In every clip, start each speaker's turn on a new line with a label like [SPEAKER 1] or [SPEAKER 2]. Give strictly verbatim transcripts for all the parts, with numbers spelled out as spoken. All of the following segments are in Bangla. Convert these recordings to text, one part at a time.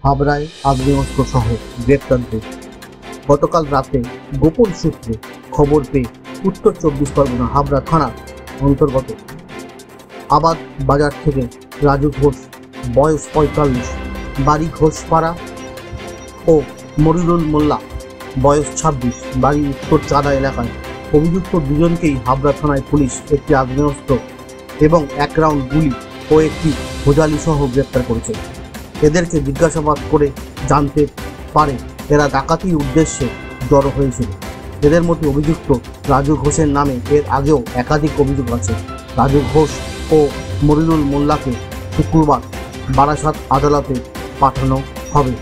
[SPEAKER 1] হাবড়ায় আগ্নেয়াস্ত্র সহ গ্রেপ্তার। গতকাল রাতে গোপন সূত্রে খবর পেয়ে উত্তর চব্বিশ পরগনা হাবড়া থানার অন্তর্গত আবাদ বাজার থেকে রাজু ঘোষ, বয়স পঁয়তাল্লিশ, বাড়ি ঘোষপাড়া, ও মরিরুল মোল্লা, বয়স ছাব্বিশ, বাড়ি উত্তর চাঁদা এলাকায় অভিযুক্ত দুজনকেই হাবড়া থানায় পুলিশ একটি আগ্নেয়াস্ত্র এবং এক রাউন্ড গুলি ও একটি ভোজালি সহ গ্রেপ্তার করেছে। এদেরকে জিজ্ঞাসাবাদ করে জানতে পারে এরা ডাকাতির উদ্দেশ্যে জড়ো হয়েছিল। এদের মধ্যে অভিযুক্ত রাজু ঘোষের নামে এর আগেও একাধিক অভিযোগ আছে। রাজু ঘোষ ও মরিরুল মোল্লাকে শুক্রবার বারাসাত আদালতে পাঠানো হবে।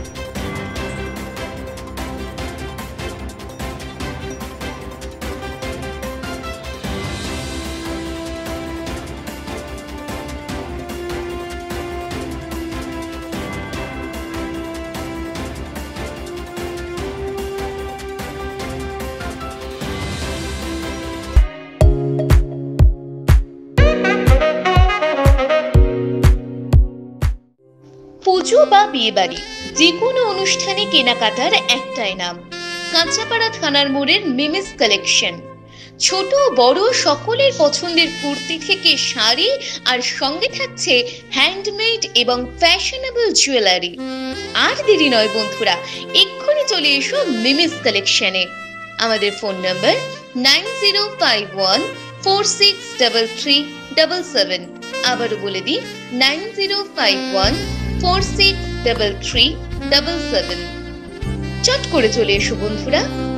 [SPEAKER 2] পুজো বা বিয়ে বাড়ি যে কোনো অনুষ্ঠানে কেনাকাটার একটাই নাম, কাঁচাপাড়া থানার মোড়ের মিমিস কালেকশন। ছোট বড় সকলের পছন্দের কুর্তি থেকে শাড়ি, আর সঙ্গে থাকছে হ্যান্ডমেড এবং ফ্যাশনেবল জুয়েলারি। আর দেরি নয় বন্ধুরা, এক্ষুনি চলে এসো মিমিস কালেকশনে। আমাদের phone number nine zero five one four six double three double seven. আবারও বলে দিই, nine zero five one four six double three double seven. চট করে চলে এসো বন্ধুরা।